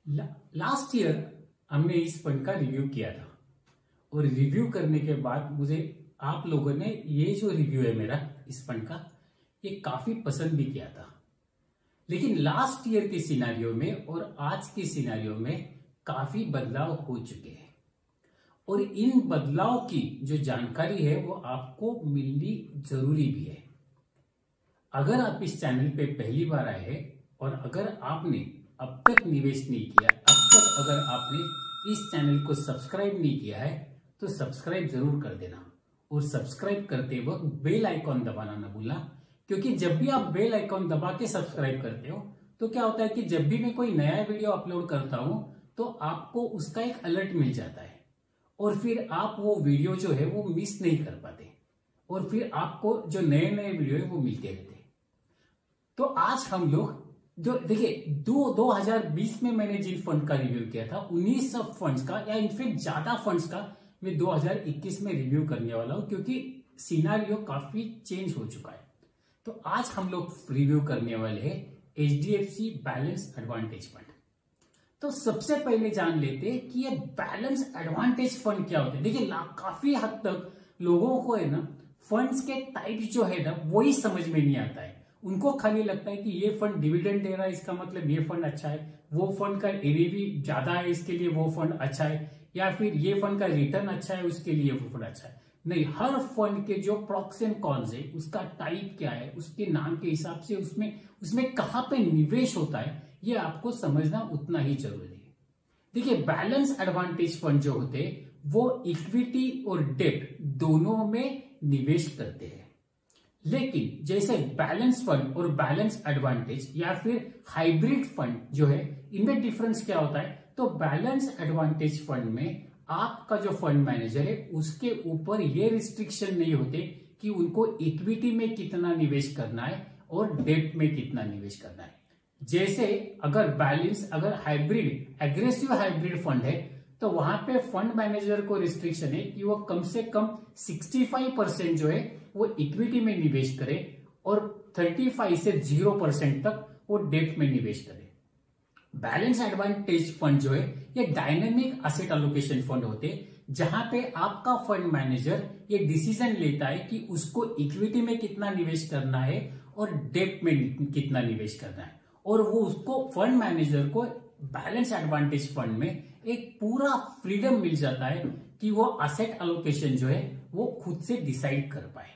Last year हमने इस fund का रिव्यू किया था और रिव्यू करने के बाद मुझे आप लोगों ने ये जो रिव्यू है मेरा इस फंड का ये काफी पसंद भी किया था। लेकिन लास्ट ईयर के सिनेरियो में और आज के सिनेरियो में काफी बदलाव हो चुके हैं और इन बदलाव की जो जानकारी है वो आपको मिलनी जरूरी भी है। अगर आप इस चैनल पे पहली बार आए हैं और अगर आपने अब तक निवेश नहीं किया, अब तक अगर आपने इस चैनल को सब्सक्राइब नहीं किया है तो सब्सक्राइब जरूर कर देना और सब्सक्राइब करते वक्त बेल आइकॉन दबाना ना भूलना, क्योंकि जब भी आप बेल आइकॉन दबा के सब्सक्राइब करते हो तो क्या होता है कि जब भी मैं कोई नया वीडियो अपलोड करता हूं तो आपको उसका एक अलर्ट मिल जाता है और फिर आप वो वीडियो जो है वो मिस नहीं कर पाते और फिर आपको जो नए नए वीडियो है वो मिलते रहते। तो आज हम लोग जो देखिए 2020 में मैंने जिन फंड का रिव्यू किया था 19 सब फंड्स का या इनफेक्ट ज्यादा फंड्स का मैं 2021 में रिव्यू करने वाला हूं, क्योंकि सिनेरियो काफी चेंज हो चुका है। तो आज हम लोग रिव्यू करने वाले हैं HDFC बैलेंस एडवांटेज फंड। तो सबसे पहले जान लेते हैं कि ये बैलेंस एडवांटेज फंड क्या होते हैं। देखिए काफी हद तक लोगों को है ना फंड्स के टाइप जो है ना वही समझ में नहीं आता है। उनको खाली लगता है कि ये फंड डिविडेंड दे रहा है इसका मतलब ये फंड अच्छा है, वो फंड का एनएवी ज्यादा है इसके लिए वो फंड अच्छा है, या फिर ये फंड का रिटर्न अच्छा है उसके लिए वो फंड अच्छा है। नहीं, हर फंड के जो प्रॉक्स एंड कॉन्स है, उसका टाइप क्या है, उसके नाम के हिसाब से उसमें कहां पे निवेश होता है ये आपको समझना उतना ही जरूरी है। देखिए बैलेंस एडवांटेज फंड जो होते हैं वो इक्विटी और डेब्ट दोनों में निवेश करते हैं। लेकिन जैसे बैलेंस फंड और बैलेंस एडवांटेज या फिर हाइब्रिड फंड जो है इनमें डिफरेंस क्या होता है, तो बैलेंस एडवांटेज फंड में आपका जो फंड मैनेजर है उसके ऊपर ये रिस्ट्रिक्शन नहीं होते कि उनको इक्विटी में कितना निवेश करना है और डेब्ट में कितना निवेश करना है। जैसे अगर हाइब्रिड एग्रेसिव हाइब्रिड फंड है तो वहां पे फंड मैनेजर को रिस्ट्रिक्शन है कि वो कम से कम 65% जो है वो इक्विटी में निवेश करे और 35 से 0% तक वो डेब्ट में निवेश करे। बैलेंस एडवांटेज फंड जो है ये डायनेमिक एसेट एलोकेशन फंड होते हैं जहां पे आपका फंड मैनेजर ये डिसीजन लेता है कि उसको इक्विटी में कितना निवेश करना है और डेब्ट में कितना निवेश करना है, और वो उसको फंड मैनेजर को बैलेंस एडवांटेज फंड में एक पूरा फ्रीडम मिल जाता है कि वो एसेट एलोकेशन जो है वो खुद से डिसाइड कर पाए।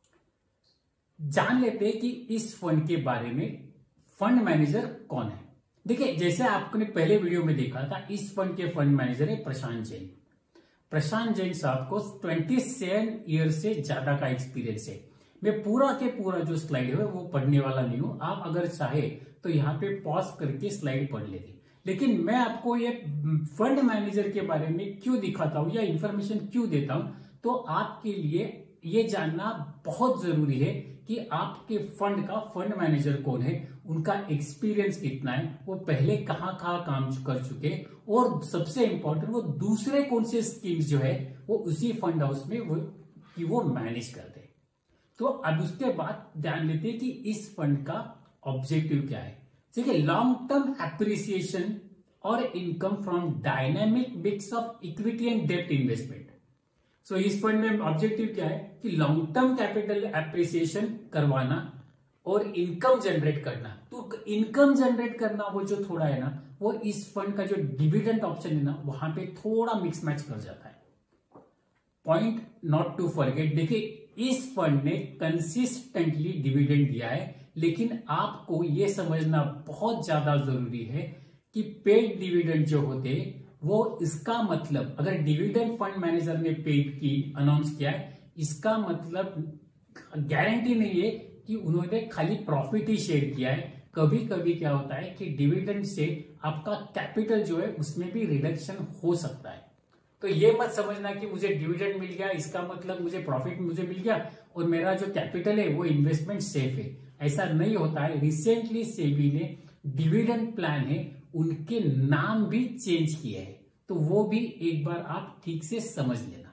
जान लेते हैं कि इस फंड के बारे में फंड मैनेजर कौन है। देखिए जैसे आपने पहले वीडियो में देखा था इस फंड के फंड मैनेजर है प्रशांत जैन। प्रशांत जैन साहब को 27 ईयर से ज्यादा का एक्सपीरियंस है। मैं पूरा के पूरा जो स्लाइड है वो पढ़ने वाला नहीं हूं, आप अगर चाहे तो यहाँ पे पॉज करके स्लाइड पढ़ लेते। लेकिन मैं आपको ये फंड मैनेजर के बारे में क्यों दिखाता हूं या इंफॉर्मेशन क्यों देता हूं, तो आपके लिए ये जानना बहुत जरूरी है कि आपके फंड का फंड मैनेजर कौन है, उनका एक्सपीरियंस कितना है, वो पहले कहां कहां काम कर चुके, और सबसे इंपॉर्टेंट वो दूसरे कौन से स्कीम्स जो है वो उसी फंड हाउस में वो मैनेज करते हैं। तो अब उसके बाद ध्यान लेते हैं कि इस फंड का ऑब्जेक्टिव क्या है। देखिए लॉन्ग टर्म एप्रिसिएशन और income from dynamic mix of equity and डेब्ट इन्वेस्टमेंट। सो इस फंड में ऑब्जेक्टिव क्या है कि लॉन्ग टर्म कैपिटल एप्रिसिएशन करवाना और इनकम जनरेट करना। तो इनकम जनरेट करना वो जो थोड़ा है ना वो इस फंड का जो डिविडेंड ऑप्शन है ना वहां पे थोड़ा मिक्स मैच कर जाता है। पॉइंट नॉट टू फॉरगेट, देखिए इस फंड ने कंसिस्टेंटली डिविडेंड दिया है, लेकिन आपको यह समझना बहुत ज्यादा जरूरी है कि पेड डिविडेंड जो होते वो इसका मतलब अगर डिविडेंड फंड मैनेजर ने पेड की अनाउंस किया है इसका मतलब गारंटी नहीं है कि उन्होंने खाली प्रॉफिट ही शेयर किया है। कभी कभी क्या होता है कि डिविडेंड से आपका कैपिटल जो है उसमें भी रिडक्शन हो सकता है। तो ये मत समझना कि मुझे डिविडेंड मिल गया इसका मतलब मुझे प्रॉफिट मुझे मिल गया और मेरा जो कैपिटल है वो इन्वेस्टमेंट सेफ है, ऐसा नहीं होता है। रिसेंटली सेबी ने डिविडेंड प्लान है उनके नाम भी चेंज किए हैं, तो वो भी एक बार आप ठीक से समझ लेना।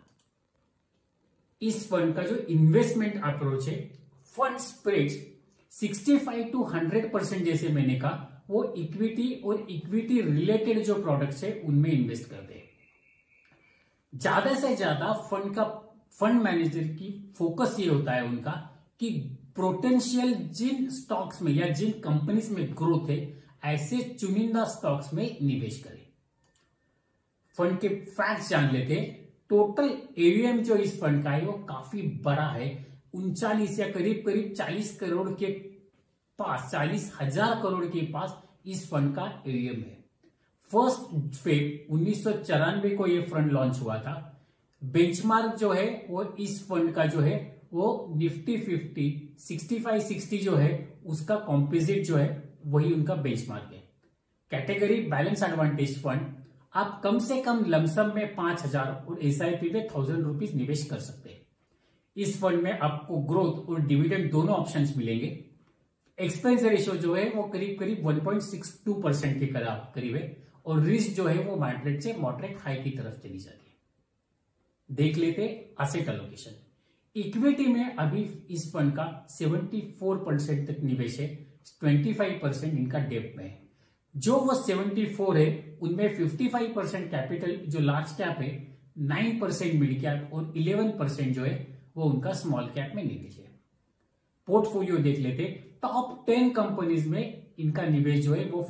इस फंड का जो इन्वेस्टमेंट अप्रोच है, फंड स्प्रेड्स 65 to 100% जैसे मैंने कहा वो इक्विटी और इक्विटी रिलेटेड जो प्रोडक्ट्स है उनमें इन्वेस्ट करते हैं। ज्यादा से ज्यादा फंड मैनेजर की फोकस ये होता है उनका कि पोटेंशियल जिन स्टॉक्स में या जिन कंपनीज में ग्रोथ है ऐसे चुनिंदा स्टॉक्स में निवेश करें। फंड के फैक्ट्स जान लेते हैं। टोटल एयूएम जो इस फंड का है वो काफी बड़ा है, 39 या करीब 40 करोड़ के पास, 40,000 करोड़ के पास इस फंड का एयूएम है। 1 फेब 1994 को ये फंड लॉन्च हुआ था। बेंचमार्क जो है वो इस फंड का जो है वो निफ्टी 50 65-60 जो है उसका कॉम्पोजिट जो है वही उनका बेंचमार्क है। Category balance advantage fund. आप कम से कम लमसम में 5,000 और एसआईपी में 1,000 रुपीज निवेश कर सकते हैं। इस फंड में आपको ग्रोथ और डिविडेंड दोनों ऑप्शंस मिलेंगे। एक्सपेंस रेशियो जो है वो करीब 1.62% के करीब है और रिस्क जो है वो मॉडरेट से मॉडरेट हाई की तरफ चली जाती है। देख लेते एसेट एलोकेशन। इक्विटी में अभी इस फंड का 74% तक निवेश है, 25% इनका डेब्ट में है। जो वो 74 है उनमें 55% कैपिटल जो लार्ज कैप है, 9% मिड कैप और 11% जो है वो उनका स्मॉल कैप में निवेश है। पोर्टफोलियो देख लेते। टॉप 10 कंपनीज में इनका निवेश जो है वो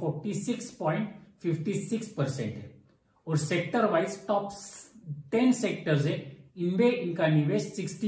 46.56% है और सेक्टर वाइज टॉप 10 सेक्टर्स है, इनमें इनका निवेश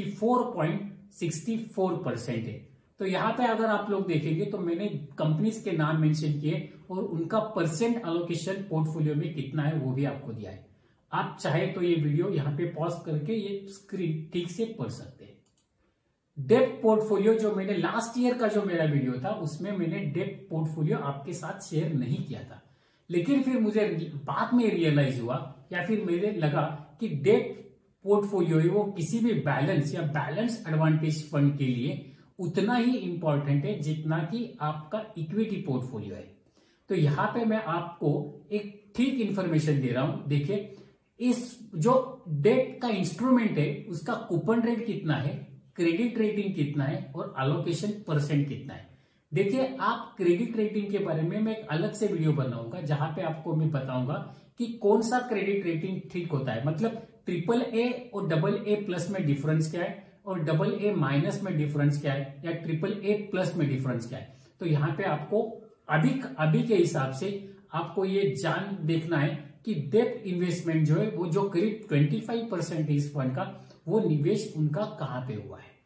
64.64% है। तो यहां पे अगर आप लोग देखेंगे तो मैंने कंपनीज के नाम मेंशन किए और उनका परसेंट एलोकेशन पोर्टफोलियो में कितना है वो भी आपको दिया है। आप चाहे तो ये वीडियो यहां पे पॉज करके ये स्क्रीन ठीक से पढ़ सकते हैं। डेब्ट पोर्टफोलियो जो मैंने लास्ट ईयर का जो मेरा वीडियो था उसमें मैंने डेब्ट पोर्टफोलियो आपके साथ शेयर नहीं किया था, लेकिन फिर मुझे बाद में रियलाइज हुआ या फिर मुझे लगा कि डेब्ट पोर्टफोलियो है वो किसी भी बैलेंस या बैलेंस एडवांटेज फंड के लिए उतना ही इंपॉर्टेंट है जितना कि आपका इक्विटी पोर्टफोलियो है। तो यहां पे मैं आपको एक ठीक इंफॉर्मेशन दे रहा हूं। देखिए, इस जो डेट का इंस्ट्रूमेंट है उसका कूपन रेट कितना है, क्रेडिट रेटिंग कितना है और एलोकेशन परसेंट कितना है। देखिए, आप क्रेडिट रेटिंग के बारे में मैं एक अलग से वीडियो बनाऊंगा जहां पे आपको मैं बताऊंगा कि कौन सा क्रेडिट रेटिंग ठीक होता है, मतलब AAA और AA+ में डिफरेंस क्या है और AA- में डिफरेंस क्या है या AAA+ में डिफरेंस क्या है। तो यहाँ पे आपको अभी के हिसाब से आपको ये जान देखना है कि डेब्ट इन्वेस्टमेंट जो है वो जो करीब 25% इस फंड का वो निवेश उनका कहां पे हुआ है।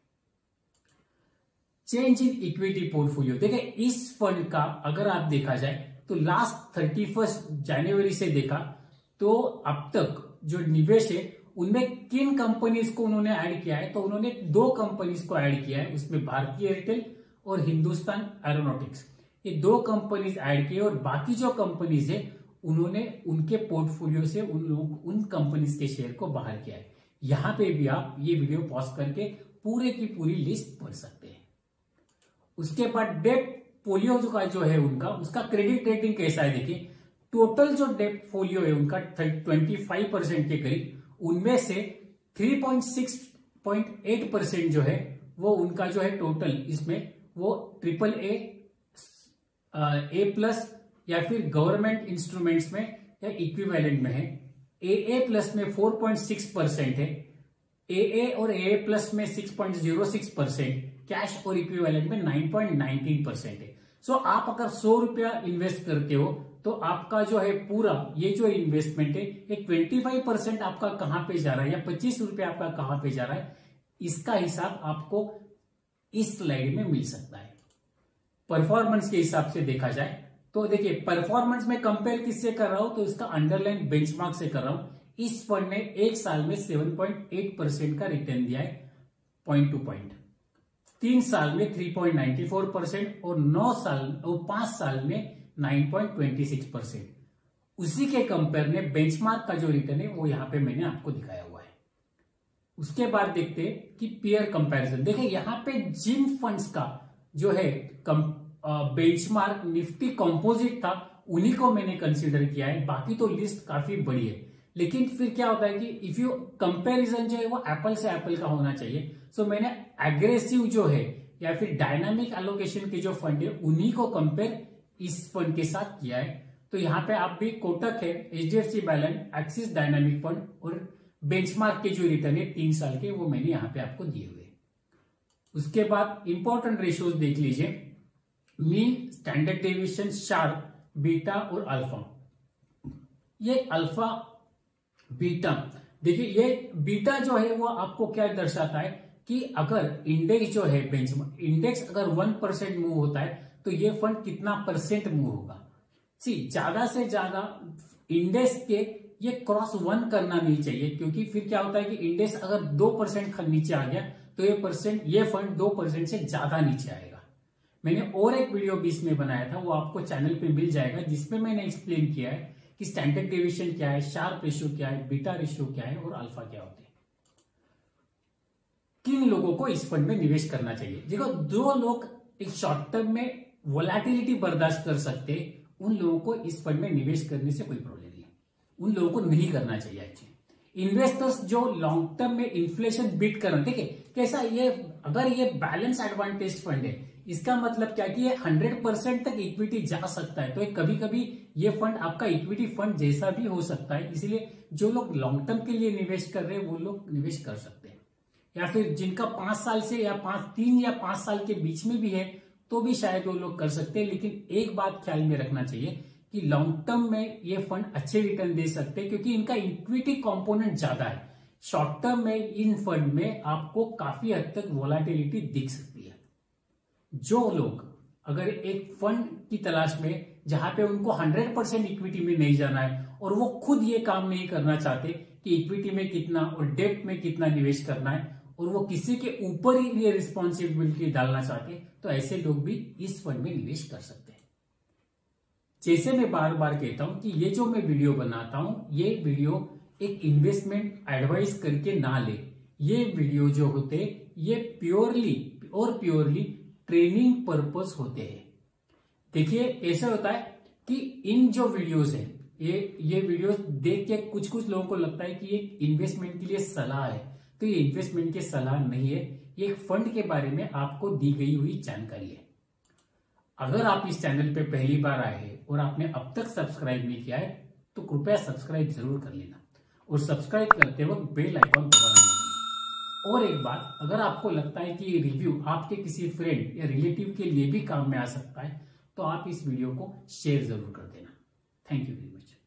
Change in equity portfolio. देखिए, इस फंड का अगर आप देखा जाए तो लास्ट 31 जनवरी से देखा तो अब तक जो निवेश है उनमें किन कंपनीज को उन्होंने ऐड किया है, तो उन्होंने 2 कंपनीज को ऐड किया है, उसमें भारतीय एयरटेल और हिंदुस्तान एरोनॉटिक्स, ये 2 कंपनीज ऐड किए और बाकी जो कंपनीज है उन्होंने उनके पोर्टफोलियो से उन कंपनीज के शेयर को बाहर किया है। यहां पे भी आप ये वीडियो पॉज करके पूरे की पूरी लिस्ट पढ़ सकते हैं। उसके बाद डेब्ट पोलियो जो है उनका उसका क्रेडिट रेटिंग कैसा है। देखिए, टोटल जो डेब्ट फोलियो है उनका 25% के करीब, उनमें से 3.6.8% जो है वो उनका जो है टोटल इसमें वो AAA+ या फिर गवर्नमेंट इंस्ट्रूमेंट्स में या इक्विवेलेंट में है। AA+ में 4.6% है, AA और AA+ में 6.06%, कैश और इक्विवेलेंट में 9.19% है। सो आप अगर 100 रुपया इन्वेस्ट करते हो तो आपका जो है पूरा ये जो इन्वेस्टमेंट है ये 25% आपका कहां पे जा रहा है या 25 रुपया आपका कहां पे जा रहा है, इसका हिसाब आपको इस स्लाइड में मिल सकता है। परफॉर्मेंस के हिसाब से देखा जाए तो देखिए, परफॉर्मेंस में कंपेयर किससे कर रहा हूं तो इसका अंडरलाइन बेंचमार्क से कर रहा हूं। इस फंड ने 1 साल में 7.8% का रिटर्न दिया है, पॉइंट टू पॉइंट। 3 साल में 3.94% और 5 साल में 9.26%। उसी के कंपेयर में बेंचमार्क का जो रिटर्न है वो यहां पे मैंने आपको दिखाया हुआ है। उसके बाद देखते हैं कि पीयर कंपैरिजन। देखिए, यहां पे जिन फंड्स का जो है बेंचमार्क निफ्टी कंपोजिट था उन्हीं को मैंने कंसीडर किया है, बाकी तो लिस्ट काफी बड़ी है। लेकिन फिर क्या होता है कि इफ यू कंपैरिजन जो है वो एप्पल से एप्पल का होना चाहिए। सो मैंने एग्रेसिव जो है या फिर डायनामिक एलोकेशन के जो फंड है उन्हीं को कंपेयर इस फंड के साथ किया है। तो यहाँ पे आप भी कोटक है, HDFC balance, Axis dynamic fund और बेंचमार्क के जो रिटर्न है 3 साल के, वो मैंने यहाँ पे आपको दिए हुए। उसके बाद इंपॉर्टेंट रेशियोज देख लीजिए, mean, standard deviation, Sharpe, beta और अल्फा। ये अल्फा, बीटा, देखिए ये बीटा जो है वो आपको क्या दर्शाता है कि अगर इंडेक्स जो है बेंचमार्क इंडेक्स अगर 1% मूव होता है तो ये फंड कितना परसेंट मूव होगा। ज्यादा से ज्यादा इंडेक्स के ये क्रॉस 1 करना नहीं चाहिए, क्योंकि फिर क्या होता है कि इंडेक्स अगर 2% नीचे आ गया तो ये फंड 2% से ज्यादा नीचे आएगा। मैंने और एक वीडियो बीच में बनाया था, वो आपको चैनल पे मिल जाएगा, जिसमें मैंने एक्सप्लेन किया है कि स्टैंडर्ड डेविएशन क्या है, शार्प रेशियो क्या है, बीटा रेशियो क्या है और अल्फा क्या होते हैं। किन लोगों को इस फंड में निवेश करना चाहिए? देखो, जो लोग एक शॉर्ट टर्म में वोलेटिलिटी बर्दाश्त कर सकते, उन लोगों को इस फंड में निवेश करने से कोई प्रॉब्लम नहीं है, उन लोगों को नहीं करना चाहिए। एक्चुअली इन्वेस्टर्स जो लॉन्ग टर्म में इन्फ्लेशन बीट कर रहे हैं, ठीक है, कैसा ये, अगर ये बैलेंस एडवांटेज फंड है, इसका मतलब क्या कि ये 100% तक इक्विटी जा सकता है। तो कभी कभी ये फंड आपका इक्विटी फंड जैसा भी हो सकता है, इसलिए जो लोग लॉन्ग टर्म के लिए निवेश कर रहे हैं वो लोग निवेश कर सकते हैं। या फिर जिनका 5 साल से या 3 या 5 साल के बीच में भी है तो भी शायद वो लोग कर सकते हैं। लेकिन एक बात ख्याल में रखना चाहिए कि लॉन्ग टर्म में ये फंड अच्छे रिटर्न दे सकते हैं, क्योंकि इनका इक्विटी कंपोनेंट ज्यादा है। शॉर्ट टर्म में इन फंड में आपको काफी हद तक वोलेटिलिटी दिख सकती है। जो लोग अगर एक फंड की तलाश में जहां पे उनको 100% इक्विटी में नहीं जाना है और वो खुद ये काम नहीं करना चाहते कि इक्विटी में कितना और डेब्ट में कितना निवेश करना है, और वो किसी के ऊपर ही ये रिस्पॉन्सिबिलिटी डालना चाहते, तो ऐसे लोग भी इस फंड में निवेश कर सकते हैं। जैसे मैं बार बार कहता हूं कि ये जो मैं वीडियो बनाता हूं, ये वीडियो एक इन्वेस्टमेंट एडवाइस करके ना ले। ये वीडियो जो होते ये प्योरली ट्रेनिंग पर्पस होते हैं। देखिए, ऐसा होता है कि इन जो वीडियोस है, ये वीडियोस देख के कुछ लोगों को लगता है कि ये इन्वेस्टमेंट के लिए सलाह है, तो ये इन्वेस्टमेंट की सलाह नहीं है, ये एक फंड के बारे में आपको दी गई हुई जानकारी है। अगर आप इस चैनल पे पहली बार आए हैं और आपने अब तक सब्सक्राइब नहीं किया है तो कृपया सब्सक्राइब जरूर कर लेना, और सब्सक्राइब करते वक्त बेल आइकॉन दबाना मत भूलना। और एक बात, अगर आपको लगता है कि ये रिव्यू आपके किसी फ्रेंड या रिलेटिव के लिए भी काम में आ सकता है तो आप इस वीडियो को शेयर जरूर कर देना। Thank you very much.